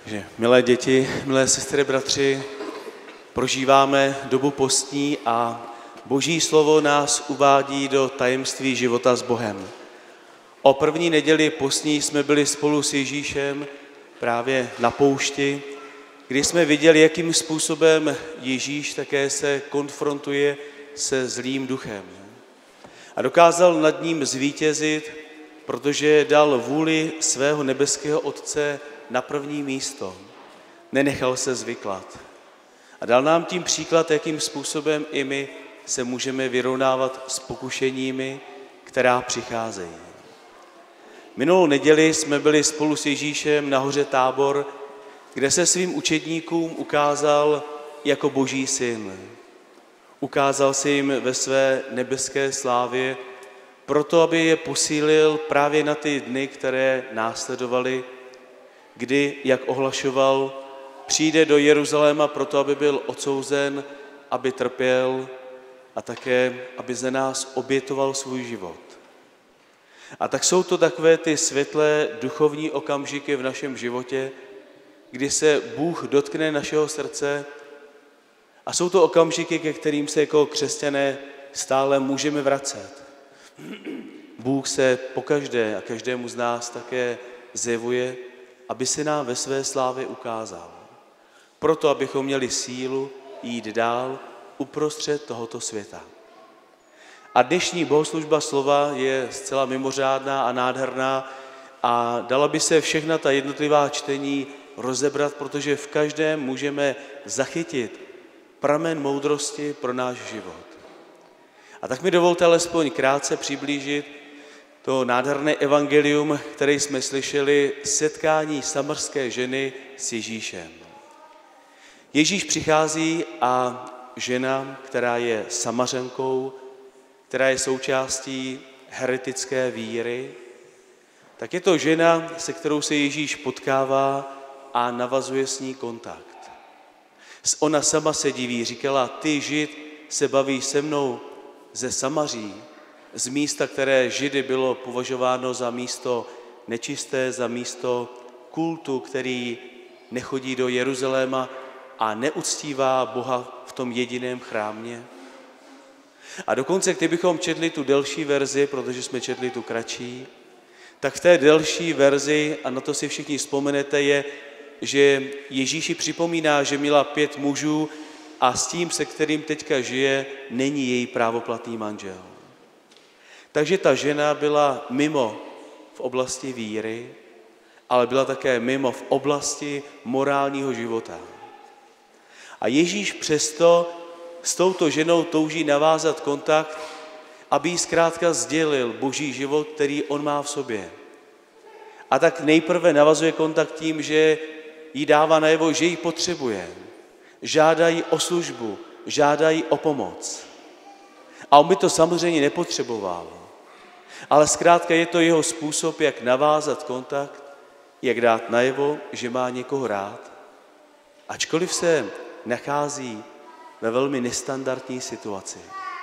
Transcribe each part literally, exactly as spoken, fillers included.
Takže, milé děti, milé sestry, bratři, prožíváme dobu postní a Boží slovo nás uvádí do tajemství života s Bohem. O první neděli postní jsme byli spolu s Ježíšem právě na poušti, kdy jsme viděli, jakým způsobem Ježíš také se konfrontuje se zlým duchem. A dokázal nad ním zvítězit, protože dal vůli svého nebeského Otce na první místo. Nenechal se zvyklat. A dal nám tím příklad, jakým způsobem i my se můžeme vyrovnávat s pokušeními, která přicházejí. Minulou neděli jsme byli spolu s Ježíšem na hoře Tábor, kde se svým učedníkům ukázal jako Boží syn. Ukázal se jim ve své nebeské slávě, proto aby je posílil právě na ty dny, které následovaly, kdy, jak ohlašoval, přijde do Jeruzaléma proto, aby byl odsouzen, aby trpěl a také, aby za nás obětoval svůj život. A tak jsou to takové ty světlé duchovní okamžiky v našem životě, kdy se Bůh dotkne našeho srdce a jsou to okamžiky, ke kterým se jako křesťané stále můžeme vracet. Bůh se pokaždé a každému z nás také zjevuje, aby se nám ve své slávě ukázal. Proto, abychom měli sílu jít dál uprostřed tohoto světa. A dnešní bohoslužba slova je zcela mimořádná a nádherná a dala by se všechna ta jednotlivá čtení rozebrat, protože v každém můžeme zachytit pramen moudrosti pro náš život. A tak mi dovolte alespoň krátce přiblížit to nádherné evangelium, které jsme slyšeli, setkání samarské ženy s Ježíšem. Ježíš přichází a žena, která je Samařankou, která je součástí heretické víry, tak je to žena, se kterou se Ježíš potkává a navazuje s ní kontakt. Ona sama se diví, říkala, ty Žid se baví se mnou ze Samaří, z místa, které Židy bylo považováno za místo nečisté, za místo kultu, který nechodí do Jeruzaléma a neuctívá Boha v tom jediném chrámě. A dokonce, kdybychom četli tu delší verzi, protože jsme četli tu kratší, tak v té delší verzi, a na to si všichni vzpomenete, je, že Ježíši připomíná, že měla pět mužů a s tím, se kterým teďka žije, není její právoplatný manžel. Takže ta žena byla mimo v oblasti víry, ale byla také mimo v oblasti morálního života. A Ježíš přesto s touto ženou touží navázat kontakt, aby jí zkrátka sdělil Boží život, který on má v sobě. A tak nejprve navazuje kontakt tím, že jí dává najevo, že ji potřebuje. Žádají o službu, žádají o pomoc. A on by to samozřejmě nepotřeboval. Ale zkrátka je to jeho způsob, jak navázat kontakt, jak dát najevo, že má někoho rád. Ačkoliv se nachází ve velmi nestandardní situaci.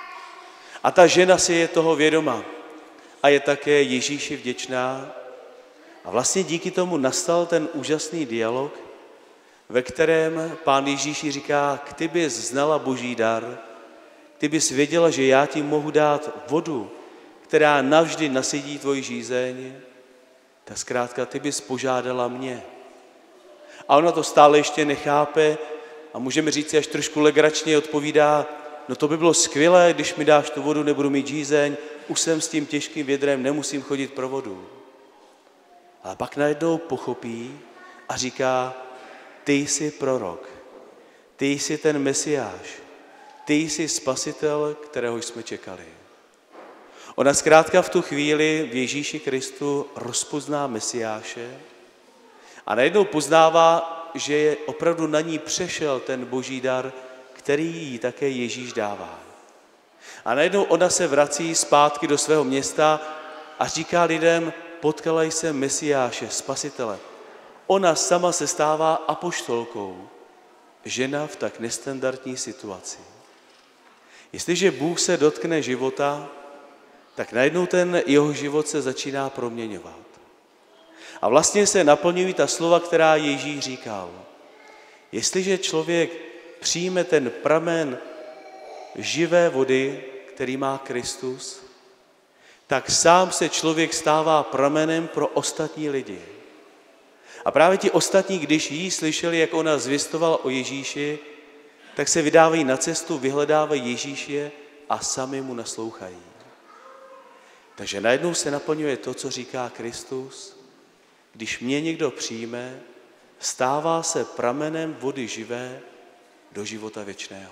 A ta žena si je toho vědoma a je také Ježíši vděčná. A vlastně díky tomu nastal ten úžasný dialog, ve kterém Pán Ježíši říká, ty bys znala Boží dar, ty bys věděla, že já ti mohu dát vodu, která navždy nasytí tvoji žízeň, tak zkrátka ty bys požádala mě. A ona to stále ještě nechápe a můžeme říct si až trošku legračně odpovídá, no to by bylo skvělé, když mi dáš tu vodu, nebudu mít žízeň, už jsem s tím těžkým vědrem, nemusím chodit pro vodu. Ale pak najednou pochopí a říká, ty jsi prorok, ty jsi ten Mesiáš, ty jsi spasitel, kterého jsme čekali. Ona zkrátka v tu chvíli v Ježíši Kristu rozpozná Mesiáše a najednou poznává, že opravdu na ní přešel ten Boží dar, který jí také Ježíš dává. A najednou ona se vrací zpátky do svého města a říká lidem, potkala jsem Mesiáše, spasitele. Ona sama se stává apoštolkou, žena v tak nestandardní situaci. Jestliže Bůh se dotkne života, tak najednou ten jeho život se začíná proměňovat. A vlastně se naplňují ta slova, která Ježíš říkal. Jestliže člověk přijme ten pramen živé vody, který má Kristus, tak sám se člověk stává pramenem pro ostatní lidi. A právě ti ostatní, když jí slyšeli, jak ona zvěstovala o Ježíši, tak se vydávají na cestu, vyhledávají Ježíše a sami mu naslouchají. Takže najednou se naplňuje to, co říká Kristus. Když mě někdo přijme, stává se pramenem vody živé do života věčného.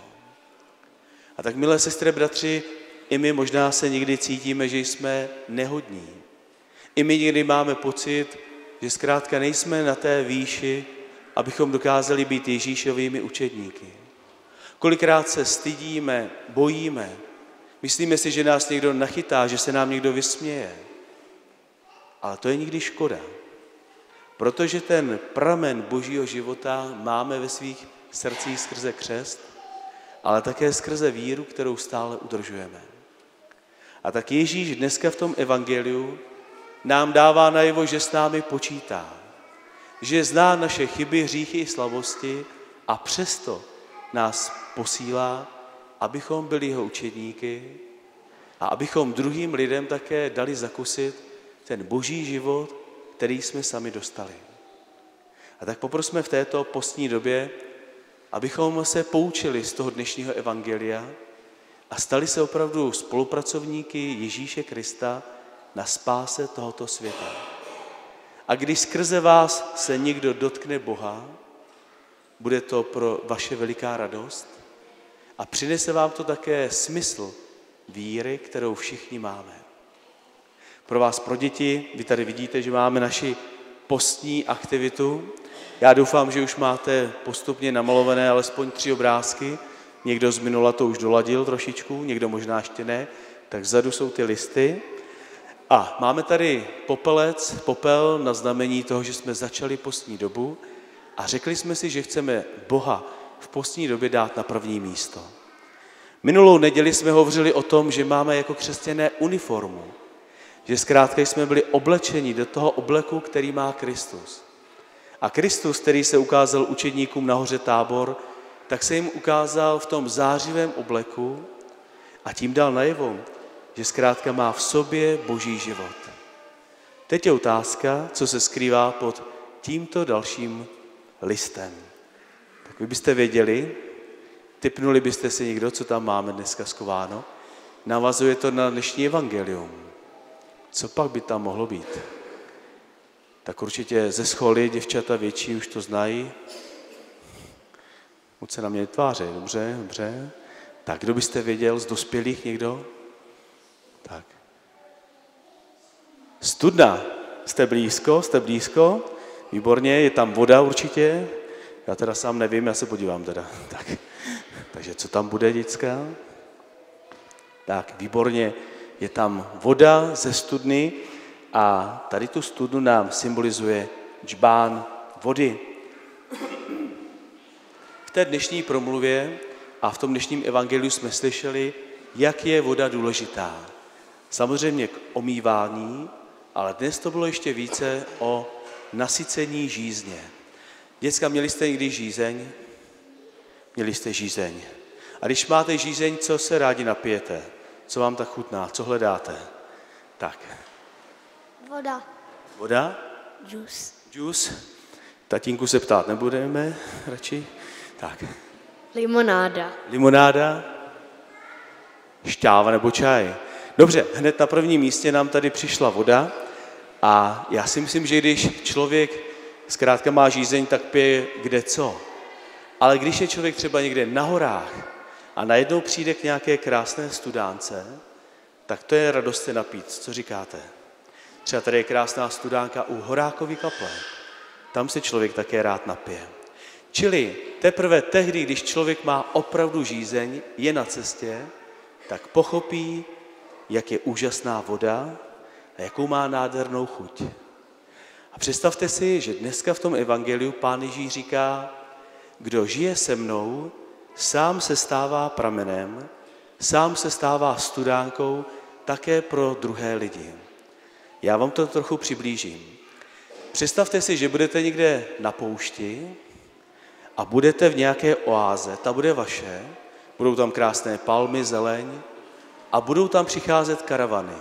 A tak, milé sestry, bratři, i my možná se někdy cítíme, že jsme nehodní. I my někdy máme pocit, že zkrátka nejsme na té výši, abychom dokázali být Ježíšovými učedníky. Kolikrát se stydíme, bojíme, myslíme si, že nás někdo nachytá, že se nám někdo vysměje. Ale to je nikdy škoda, protože ten pramen božího života máme ve svých srdcích skrze křest, ale také skrze víru, kterou stále udržujeme. A tak Ježíš dneska v tom evangeliu nám dává najevo, že s námi počítá, že zná naše chyby, hříchy i slabosti a přesto nás posílá, abychom byli jeho učedníky a abychom druhým lidem také dali zakusit ten boží život, který jsme sami dostali. A tak poprosme v této postní době, abychom se poučili z toho dnešního evangelia a stali se opravdu spolupracovníky Ježíše Krista na spáse tohoto světa. A když skrze vás se někdo dotkne Boha, bude to pro vaše veliká radost a přinese vám to také smysl víry, kterou všichni máme. Pro vás, pro děti, vy tady vidíte, že máme naši postní aktivitu. Já doufám, že už máte postupně namalované alespoň tři obrázky. Někdo z minula to už doladil trošičku, někdo možná ještě ne. Tak vzadu jsou ty listy. A máme tady popelec, popel na znamení toho, že jsme začali postní dobu a řekli jsme si, že chceme Boha v postní době dát na první místo. Minulou neděli jsme hovořili o tom, že máme jako křesťané uniformu, že zkrátka jsme byli oblečeni do toho obleku, který má Kristus. A Kristus, který se ukázal učedníkům na hoře Tábor, tak se jim ukázal v tom zářivém obleku a tím dal najevo, že zkrátka má v sobě boží život. Teď je otázka, co se skrývá pod tímto dalším listem. Tak vy byste věděli, tipnuli byste si někdo, co tam máme dneska schováno. Navazuje to na dnešní evangelium. Co pak by tam mohlo být? Tak určitě ze scholy děvčata větší už to znají. Moc se na mě tváří, dobře, dobře. Tak, kdo byste věděl, z dospělých někdo? Tak. Studna. Jste blízko, jste blízko. Výborně, je tam voda určitě. Já teda sám nevím, já se podívám teda. Tak. Takže co tam bude, děcka? Tak, výborně. Je tam voda ze studny a tady tu studnu nám symbolizuje džbán vody. V té dnešní promluvě a v tom dnešním evangeliu jsme slyšeli, jak je voda důležitá. Samozřejmě k omývání, ale dnes to bylo ještě více o nasycení žízně. Děcka, měli jste někdy žízeň? Měli jste žízeň. A když máte žízeň, co se rádi napijete? Co vám tak chutná? Co hledáte? Tak. Voda. Voda? Džus. Džus. Tatínku se ptát nebudeme radši? Tak. Limonáda. Limonáda? Šťáva nebo čaj? Dobře, hned na prvním místě nám tady přišla voda a já si myslím, že když člověk zkrátka má žízeň, tak pije kde co. Ale když je člověk třeba někde na horách a najednou přijde k nějaké krásné studánce, tak to je radost se napít. Co říkáte? Třeba tady je krásná studánka u Horákovy kaple. Tam se člověk také rád napije. Čili teprve tehdy, když člověk má opravdu žízeň, je na cestě, tak pochopí, jak je úžasná voda a jakou má nádhernou chuť. A představte si, že dneska v tom evangeliu Pán Ježíš říká, kdo žije se mnou, sám se stává pramenem, sám se stává studánkou také pro druhé lidi. Já vám to trochu přiblížím. Představte si, že budete někde na poušti a budete v nějaké oáze, ta bude vaše, budou tam krásné palmy, zeleň a budou tam přicházet karavany.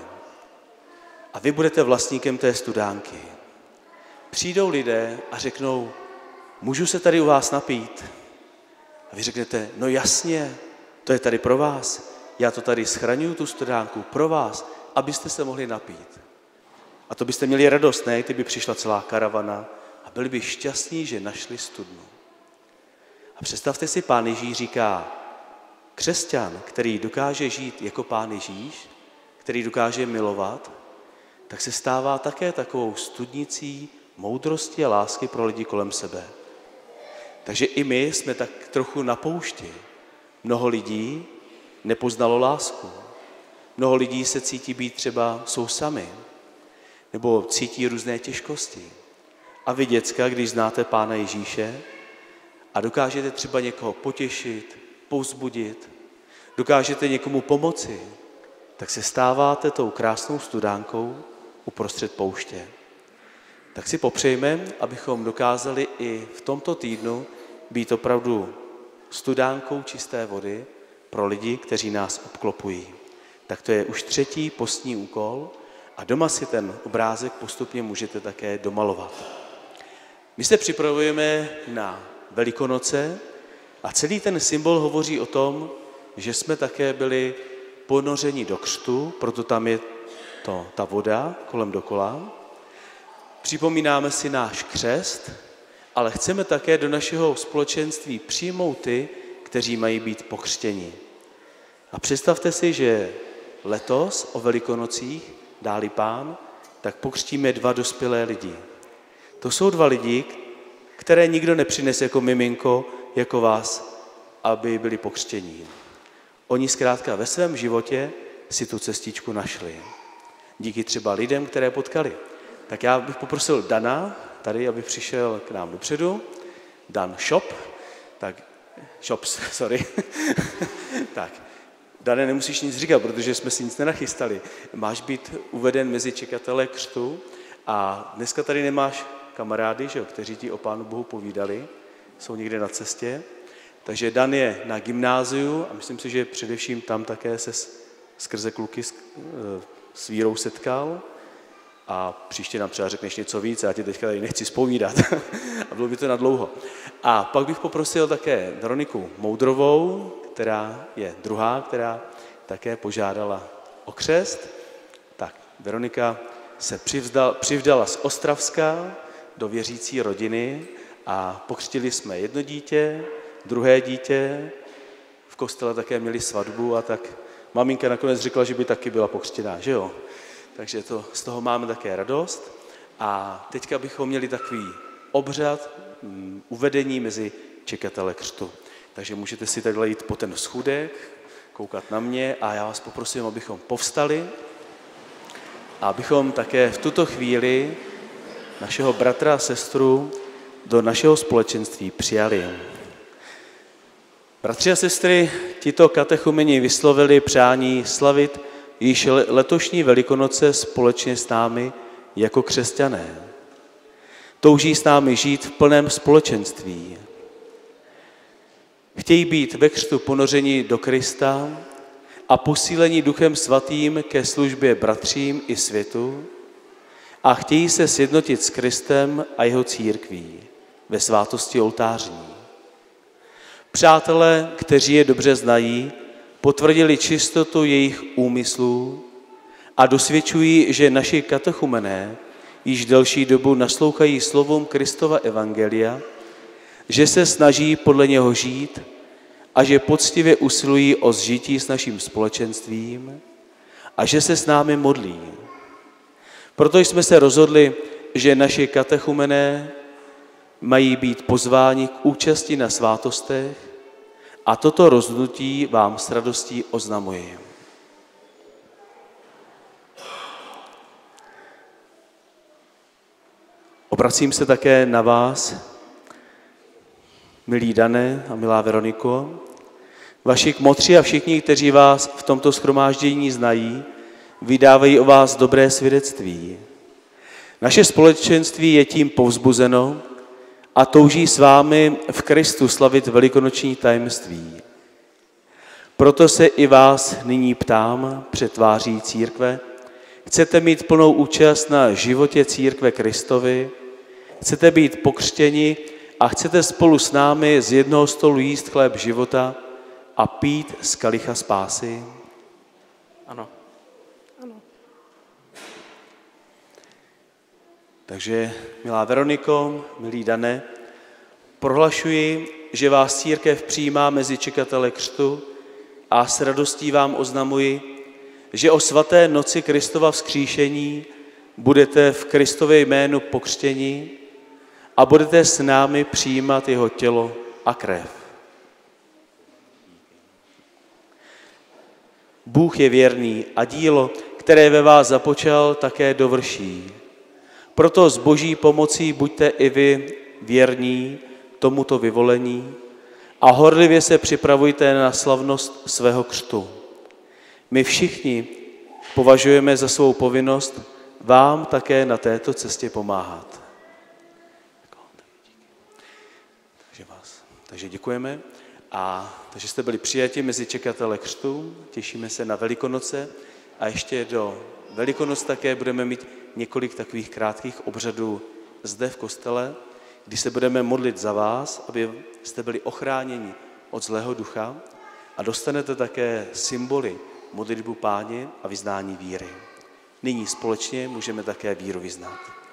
A vy budete vlastníkem té studánky. Přijdou lidé a řeknou, můžu se tady u vás napít? A vy řeknete, no jasně, to je tady pro vás. Já to tady schraňuju, tu studánku, pro vás, abyste se mohli napít. A to byste měli radost, ne? Kdyby přišla celá karavana a byli by šťastní, že našli studnu. A představte si, Pán Ježíš říká, křesťan, který dokáže žít jako Pán Ježíš, který dokáže milovat, tak se stává také takovou studnicí moudrosti a lásky pro lidi kolem sebe. Takže i my jsme tak trochu na poušti. Mnoho lidí nepoznalo lásku. Mnoho lidí se cítí být třeba jsou sami, nebo cítí různé těžkosti. A vy, děcka, když znáte Pána Ježíše a dokážete třeba někoho potěšit, povzbudit, dokážete někomu pomoci, tak se stáváte tou krásnou studánkou uprostřed pouště. Tak si popřejme, abychom dokázali i v tomto týdnu být opravdu studánkou čisté vody pro lidi, kteří nás obklopují. Tak to je už třetí postní úkol a doma si ten obrázek postupně můžete také domalovat. My se připravujeme na Velikonoce a celý ten symbol hovoří o tom, že jsme také byli ponořeni do křtu, proto tam je to, ta voda kolem dokola. Připomínáme si náš křest, ale chceme také do našeho společenství přijmout ty, kteří mají být pokřtěni. A představte si, že letos o Velikonocích, dá-li Pán, tak pokřtíme dva dospělé lidi. To jsou dva lidi, které nikdo nepřinese jako miminko, jako vás, aby byli pokřtění. Oni zkrátka ve svém životě si tu cestičku našli. Díky třeba lidem, které potkali. Tak já bych poprosil Dana, tady, aby přišel k nám dopředu. Dan Shop, tak, Shops, sorry. Tak, Dane, nemusíš nic říkat, protože jsme si nic nenachystali. Máš být uveden mezi čekatele křtu a dneska tady nemáš kamarády, že jo, kteří ti o Pánu Bohu povídali, jsou někde na cestě. Takže Dan je na gymnáziu a myslím si, že především tam také se skrze kluky s, s vírou setkal. A příště nám třeba řekneš něco víc, já ti teďka tady nechci zpovídat. A bylo by to na dlouho. A pak bych poprosil také Veroniku Moudrovou, která je druhá, která také požádala o křest. Tak, Veronika se přivdala, přivdala z Ostravska do věřící rodiny a pokřtili jsme jedno dítě, druhé dítě, v kostele také měli svatbu a tak maminka nakonec řekla, že by taky byla pokřtěná, že jo? Takže to, z toho máme také radost. A teďka bychom měli takový obřad um, uvedení mezi čekatele křtu. Takže můžete si takhle jít po ten schůdek, koukat na mě a já vás poprosím, abychom povstali a abychom také v tuto chvíli našeho bratra a sestru do našeho společenství přijali. Bratři a sestry, tito katechumeni vyslovili přání slavit již letošní Velikonoce společně s námi jako křesťané. Touží s námi žít v plném společenství. Chtějí být ve křtu ponořeni do Krista a posílení Duchem Svatým ke službě bratřím i světu a chtějí se sjednotit s Kristem a jeho církví ve svátosti oltářní. Přátelé, kteří je dobře znají, potvrdili čistotu jejich úmyslů a dosvědčují, že naši katechumené již delší dobu naslouchají slovům Kristova evangelia, že se snaží podle něho žít a že poctivě usilují o zžití s naším společenstvím a že se s námi modlí. Proto jsme se rozhodli, že naši katechumené mají být pozváni k účasti na svátostech a toto rozhodnutí vám s radostí oznamuji. Obracím se také na vás, milí Dane a milá Veroniko. Vaši kmotři a všichni, kteří vás v tomto shromáždění znají, vydávají o vás dobré svědectví. Naše společenství je tím povzbuzeno a touží s vámi v Kristu slavit velikonoční tajemství. Proto se i vás nyní ptám před tváří církve. Chcete mít plnou účast na životě církve Kristovy? Chcete být pokřtěni a chcete spolu s námi z jednoho stolu jíst chléb života a pít z kalicha spásy? Ano. Ano. Takže, milá Veroniko, milý Dane, prohlašuji, že vás církev přijímá mezi čekatele křtu a s radostí vám oznamuji, že o svaté noci Kristova vzkříšení budete v Kristově jménu pokřtěni a budete s námi přijímat jeho tělo a krev. Bůh je věrný a dílo, které ve vás započal, také dovrší. Proto s Boží pomocí buďte i vy věrní tomuto vyvolení a horlivě se připravujte na slavnost svého křtu. My všichni považujeme za svou povinnost vám také na této cestě pomáhat. Takže vás, takže děkujeme a takže jste byli přijati mezi čekatele křtu, těšíme se na Velikonoce a ještě do Velikonoc také budeme mít několik takových krátkých obřadů zde v kostele, kdy se budeme modlit za vás, aby jste byli ochráněni od zlého ducha a dostanete také symboly modlitbu Páně a vyznání víry. Nyní společně můžeme také víru vyznat.